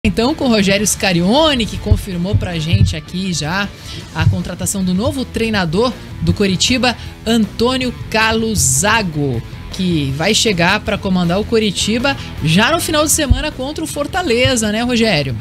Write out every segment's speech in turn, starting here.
Então, com o Rogério Scarione, que confirmou pra gente aqui já a contratação do novo treinador do Coritiba, Antônio Carlos Zago, que vai chegar para comandar o Coritiba já no final de semana contra o Fortaleza, né, Rogério?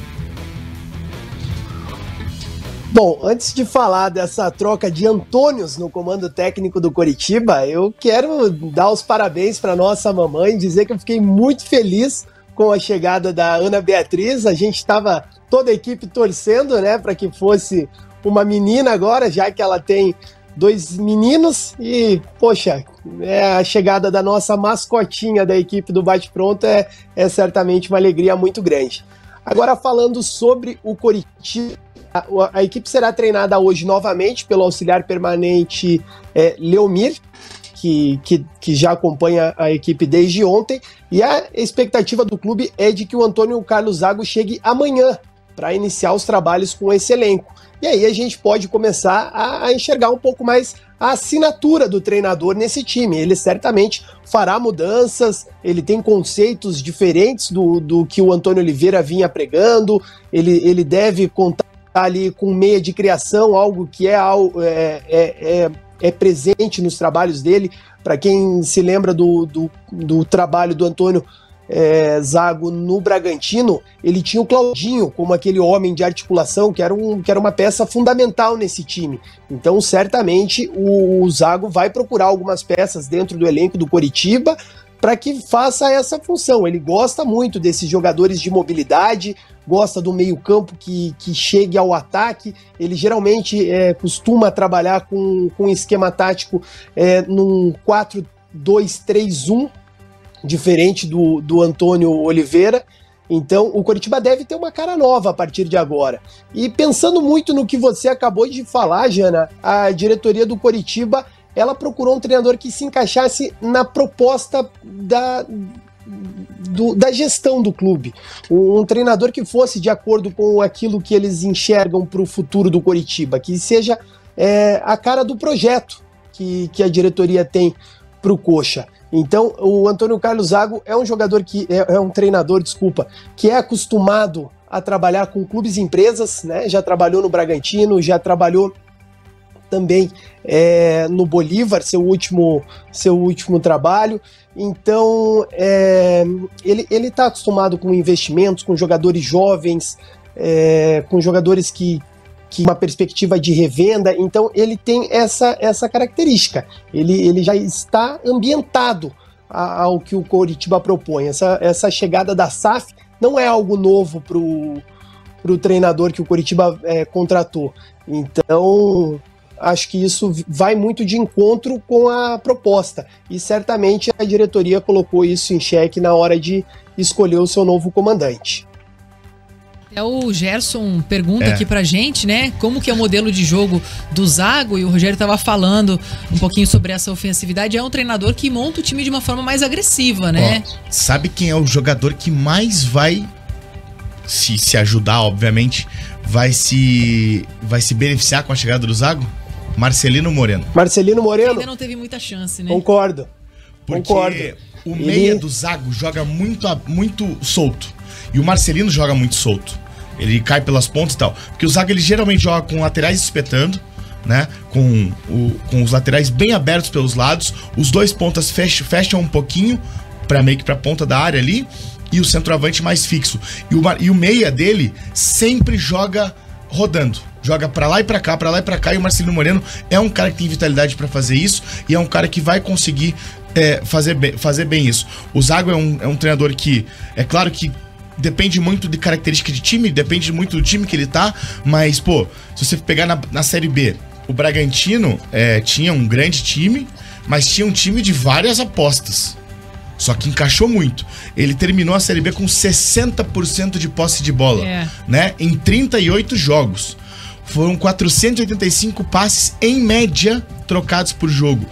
Bom, antes de falar dessa troca de Antônios no comando técnico do Coritiba, eu quero dar os parabéns para nossa mamãe, dizer que eu fiquei muito feliz com a chegada da Ana Beatriz. A gente estava, toda a equipe torcendo, né, para que fosse uma menina agora, já que ela tem 2 meninos e, poxa, a chegada da nossa mascotinha da equipe do Bate Pronto é certamente uma alegria muito grande. Agora, falando sobre o Coritiba, a equipe será treinada hoje novamente pelo auxiliar permanente Leomir, que já acompanha a equipe desde ontem, e a expectativa do clube é de que o Antônio Carlos Zago chegue amanhã para iniciar os trabalhos com esse elenco. E aí a gente pode começar a enxergar um pouco mais a assinatura do treinador nesse time. Ele certamente fará mudanças, ele tem conceitos diferentes do que o Antônio Oliveira vinha pregando, ele deve contar ali com meia de criação, algo que é presente nos trabalhos dele. Para quem se lembra do trabalho do Antônio Zago no Bragantino, ele tinha o Claudinho como aquele homem de articulação que era uma peça fundamental nesse time. Então, certamente, o Zago vai procurar algumas peças dentro do elenco do Coritiba para que faça essa função. Ele gosta muito desses jogadores de mobilidade, gosta do meio-campo que chegue ao ataque. Ele geralmente costuma trabalhar com um esquema tático num 4-2-3-1, diferente do Antônio Oliveira. Então, o Coritiba deve ter uma cara nova a partir de agora. E pensando muito no que você acabou de falar, Jana, a diretoria do Coritiba, ela procurou um treinador que se encaixasse na proposta da gestão do clube. Um treinador que fosse de acordo com aquilo que eles enxergam para o futuro do Coritiba, que seja a cara do projeto que a diretoria tem para o Coxa. Então, o Antônio Carlos Zago é um jogador um treinador, que é acostumado a trabalhar com clubes e empresas, né? Já trabalhou no Bragantino, já trabalhou também no Bolívar, seu último trabalho. Então, ele está acostumado com investimentos, com jogadores jovens, com jogadores que uma perspectiva de revenda. Então, ele tem essa característica. Ele já está ambientado ao que o Coritiba propõe. Essa chegada da SAF não é algo novo para o treinador que o Coritiba contratou. Então, acho que isso vai muito de encontro com a proposta, e certamente a diretoria colocou isso em xeque na hora de escolher o seu novo comandante. O Gerson pergunta aqui pra gente, né, como que é o modelo de jogo do Zago, e o Rogério estava falando um pouquinho sobre essa ofensividade. É um treinador que monta o time de uma forma mais agressiva, né? Sabe quem é o jogador que mais vai se ajudar, obviamente, vai se beneficiar com a chegada do Zago? Marcelino Moreno. Marcelino Moreno? Ainda não teve muita chance, né? Concordo. Porque o meia do Zago joga muito solto. E o Marcelino joga muito solto. Ele cai pelas pontas e tal. Porque o Zago, ele geralmente joga com laterais espetando, né? Com os laterais bem abertos pelos lados. Os 2 pontas fecham um pouquinho meio que pra ponta da área ali. E o centroavante mais fixo. E o meia dele sempre joga rodando. Joga pra lá e pra cá, pra lá e pra cá. E o Marcelino Moreno é um cara que tem vitalidade pra fazer isso. E é um cara que vai conseguir fazer bem isso. O Zago é um treinador que, é claro que depende muito de característica de time, depende muito do time que ele tá. Mas, pô, se você pegar na Série B, o Bragantino tinha um grande time, mas tinha um time de várias apostas. Só que encaixou muito. Ele terminou a Série B com 60% de posse de bola, né? Em 38 jogos. Foram 485 passes, em média, trocados por jogo.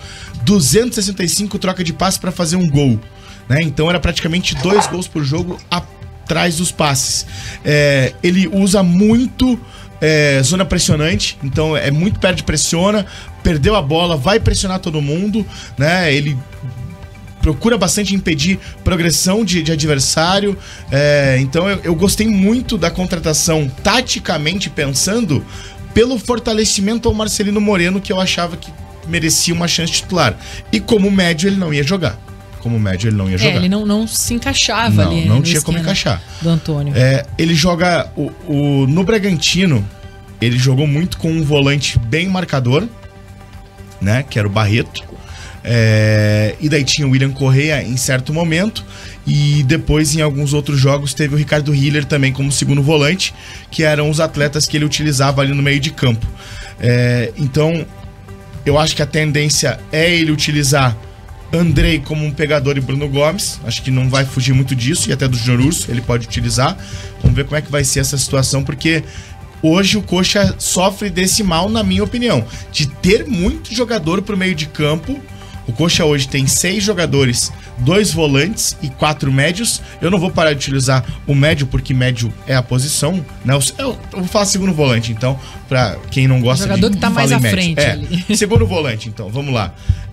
265 troca de passe para fazer um gol, né? Então era praticamente 2 gols por jogo atrás dos passes. Ele usa muito zona pressionante, então é muito pressiona, perdeu a bola, vai pressionar todo mundo, né? Ele procura bastante impedir progressão de adversário. Então eu gostei muito da contratação, taticamente pensando, pelo fortalecimento ao Marcelino Moreno, que eu achava que merecia uma chance titular. E como médio ele não ia jogar. Ele não se encaixava ali. Não tinha como encaixar. Do Antônio. Ele joga... no Bragantino, ele jogou muito com um volante bem marcador, né? Que era o Barreto. E daí tinha o William Correa em certo momento. E depois, em alguns outros jogos, teve o Ricardo Hiller também como segundo volante, que eram os atletas que ele utilizava ali no meio de campo. Então, eu acho que a tendência é ele utilizar Andrei como um pegador e Bruno Gomes. Acho que não vai fugir muito disso. E até do Júnior Urso ele pode utilizar. Vamos ver como é que vai ser essa situação, porque hoje o Coxa sofre desse mal, na minha opinião, de ter muito jogador pro meio de campo. O Coxa hoje tem 6 jogadores, 2 volantes e 4 médios. Eu não vou parar de utilizar o médio, porque médio é a posição, né? Eu vou falar segundo volante, então, pra quem não gosta de... O jogador que tá mais à frente ali. Segundo volante, então, vamos lá.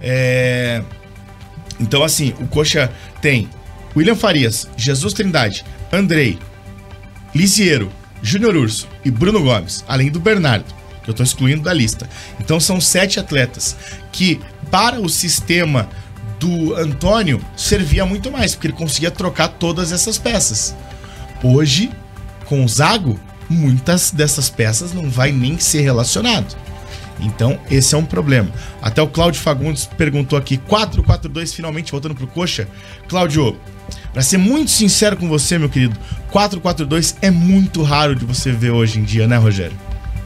Então, assim, o Coxa tem William Farias, Jesus Trindade, Andrei, Lisiero, Júnior Urso e Bruno Gomes, além do Bernardo, que eu tô excluindo da lista. Então são 7 atletas que, para o sistema do Antônio, servia muito mais, porque ele conseguia trocar todas essas peças. Hoje, com o Zago, muitas dessas peças não vai nem ser relacionado. Então, esse é um problema. Até o Cláudio Fagundes perguntou aqui, 4-4-2 finalmente voltando pro Coxa. Cláudio, pra ser muito sincero com você, meu querido, 4-4-2 é muito raro de você ver hoje em dia, né, Rogério?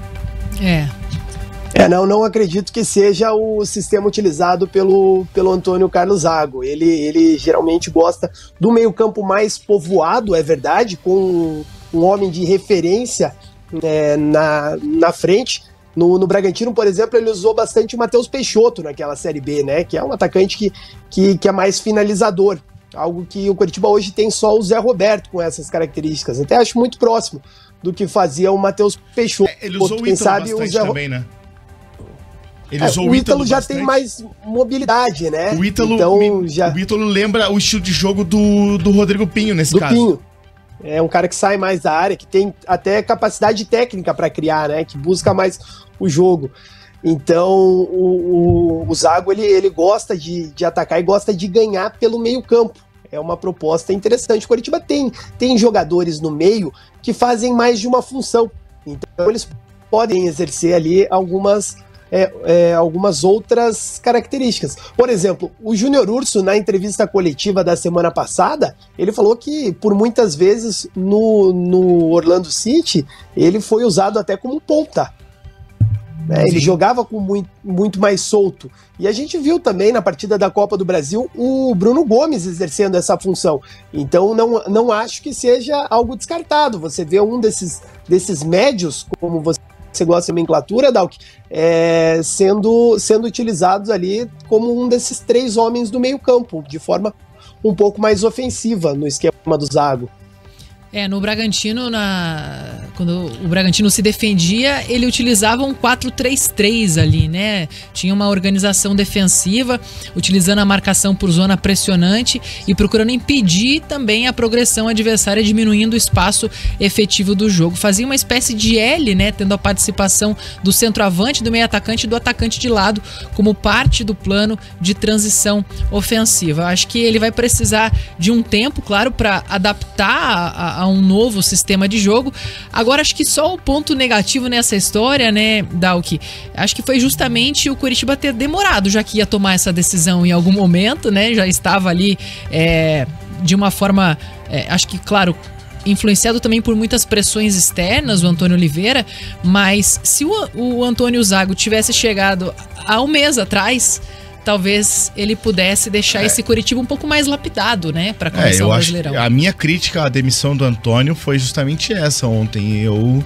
Não acredito que seja o sistema utilizado pelo Antônio Carlos Zago. Ele geralmente gosta do meio-campo mais povoado, é verdade, com um homem de referência na frente. No Bragantino, por exemplo, ele usou bastante o Matheus Peixoto naquela Série B, né? Que é um atacante que é mais finalizador. Algo que o Coritiba hoje tem só o Zé Roberto com essas características. Até acho muito próximo do que fazia o Matheus Peixoto. Ele usou o Ítalo bastante também, né? Ele usou o Ítalo já bastante. Tem mais mobilidade, né? O Ítalo lembra o estilo de jogo do Rodrigo Pinho, nesse caso. Pinho. É um cara que sai mais da área, que tem até capacidade técnica para criar, né? Que busca mais o jogo. Então, o Zago, ele gosta de atacar e gosta de ganhar pelo meio campo. É uma proposta interessante. O Coritiba tem jogadores no meio que fazem mais de uma função. Então, eles podem exercer ali algumas outras características. Por exemplo, o Júnior Urso, na entrevista coletiva da semana passada, ele falou que por muitas vezes no Orlando City ele foi usado até como ponta. Ele jogava com muito mais solto. E a gente viu também na partida da Copa do Brasil o Bruno Gomes exercendo essa função. Então não acho que seja algo descartado. Você vê um desses médios, como você gosta de nomenclatura, Dalk, sendo utilizados ali como um desses 3 homens do meio campo, de forma um pouco mais ofensiva no esquema do Zago. No Bragantino, quando o Bragantino se defendia, ele utilizava um 4-3-3 ali, né? Tinha uma organização defensiva, utilizando a marcação por zona pressionante e procurando impedir também a progressão adversária, diminuindo o espaço efetivo do jogo. Fazia uma espécie de L, né? Tendo a participação do centroavante, do meio atacante e do atacante de lado como parte do plano de transição ofensiva. Eu acho que ele vai precisar de um tempo, claro, para adaptar a um novo sistema de jogo. Agora, acho que só o ponto negativo nessa história, né, Dalk, acho que foi justamente o Coritiba ter demorado, já que ia tomar essa decisão em algum momento, né, já estava ali de uma forma, acho que, claro, influenciado também por muitas pressões externas, o Antônio Oliveira, mas se o Antônio Zago tivesse chegado há um mês atrás, talvez ele pudesse deixar esse Coritiba um pouco mais lapidado, né, para começar o Brasileirão. A minha crítica à demissão do Antônio foi justamente essa ontem.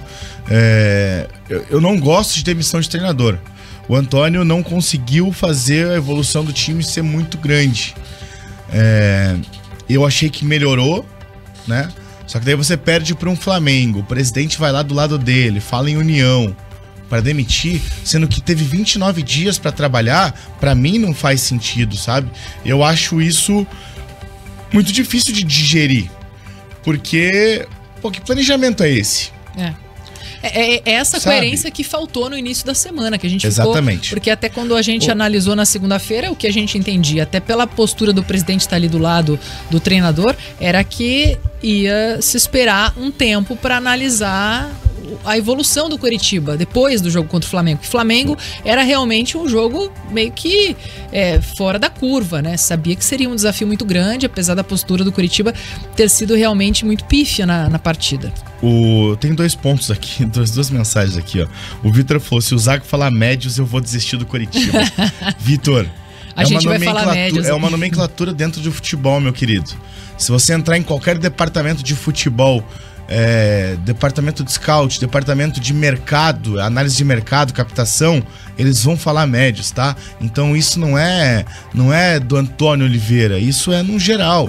Eu não gosto de demissão de treinador. O Antônio não conseguiu fazer a evolução do time ser muito grande. Eu achei que melhorou, né? Só que daí você perde para um Flamengo. O presidente vai lá do lado dele, fala em união. para demitir, sendo que teve 29 dias para trabalhar, para mim não faz sentido, sabe? Eu acho isso muito difícil de digerir, porque, pô, que planejamento é esse? É essa Sabe? Coerência que faltou no início da semana, que a gente Exatamente. ficou... Porque até quando a gente analisou na segunda-feira, o que a gente entendia, até pela postura do presidente estar ali do lado do treinador, era que ia se esperar um tempo para analisar a evolução do Coritiba depois do jogo contra o Flamengo. O Flamengo era realmente um jogo meio que fora da curva, né? Sabia que seria um desafio muito grande, apesar da postura do Coritiba ter sido realmente muito pífia na partida. Tem 2 pontos aqui, duas mensagens aqui, ó. O Vitor falou: se o Zago falar médios, eu vou desistir do Coritiba. Vitor, a gente vai falar médios. É uma nomenclatura dentro do futebol, meu querido. Se você entrar em qualquer departamento de futebol, departamento de scout, departamento de mercado, análise de mercado, captação, eles vão falar médios, tá? Então isso não é do Antônio Oliveira, isso é no geral.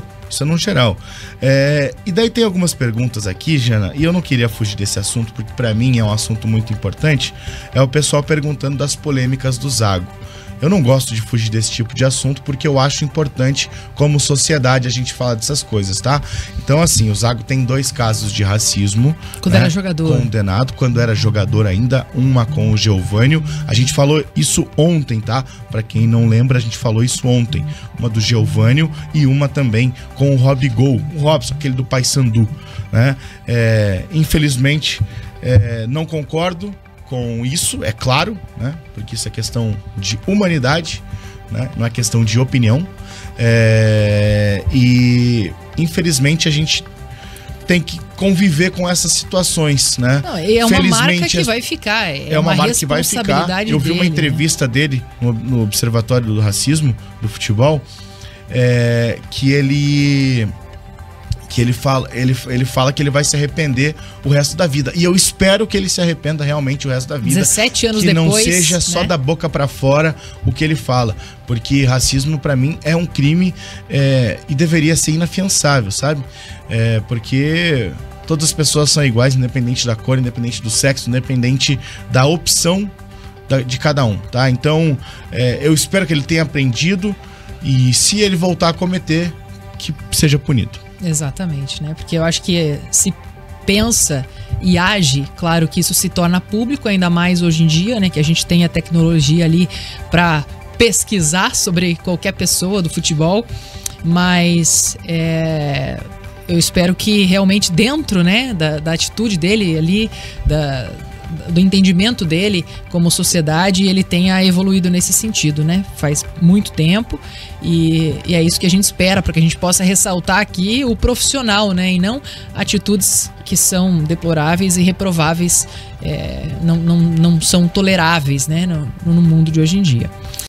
E daí tem algumas perguntas aqui, Jana, e eu não queria fugir desse assunto, porque pra mim é um assunto muito importante. É o pessoal perguntando das polêmicas do Zago. Eu não gosto de fugir desse tipo de assunto, porque eu acho importante, como sociedade, a gente falar dessas coisas, tá? Então, assim, o Zago tem 2 casos de racismo. Quando era jogador. Condenado, quando era jogador ainda, uma com o Geovânio. A gente falou isso ontem, tá? Pra quem não lembra, a gente falou isso ontem. Uma do Geovânio e uma também com o Robigol. O Robson, aquele do Paysandu, né? Infelizmente, não concordo com isso, é claro, né? Porque isso é questão de humanidade, né? Não é questão de opinião. E infelizmente a gente tem que conviver com essas situações, né? Não, é uma marca que vai ficar. É uma marca que vai ficar. Eu vi uma entrevista dele no Observatório do Racismo do Futebol, que ele fala que ele vai se arrepender o resto da vida. E eu espero que ele se arrependa realmente o resto da vida. 17 anos que depois, que não seja só da boca pra fora o que ele fala. Porque racismo, pra mim, é um crime e deveria ser inafiançável, sabe? Porque todas as pessoas são iguais, independente da cor, independente do sexo, independente da opção de cada um, tá? Então, eu espero que ele tenha aprendido e, se ele voltar a cometer, que seja punido. Exatamente, né? Porque eu acho que se pensa e age, claro que isso se torna público, ainda mais hoje em dia, né? Que a gente tem a tecnologia ali para pesquisar sobre qualquer pessoa do futebol, mas eu espero que realmente dentro, né, da atitude dele ali, do entendimento dele como sociedade, ele tenha evoluído nesse sentido, né? Faz muito tempo e é isso que a gente espera, para que a gente possa ressaltar aqui o profissional, né? E não atitudes que são deploráveis e reprováveis, não são toleráveis, né? No mundo de hoje em dia.